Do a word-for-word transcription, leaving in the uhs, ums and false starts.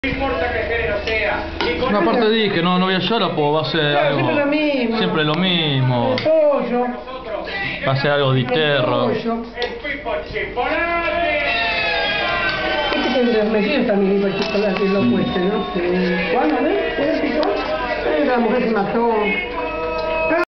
No importa qué género sea. Una parte dije, no, no voy a llorar, pues va a ser Claro, algo. siempre lo mismo. Siempre lo mismo. El pollo. Va a ser algo de terror. El pollo. El pipo chocolate. Este que me metido también iba el chocolate y lo pueste, ¿no? Eh, ¿Cuándo, a ver? ¿Puede picar? Eh, La mujer se mató.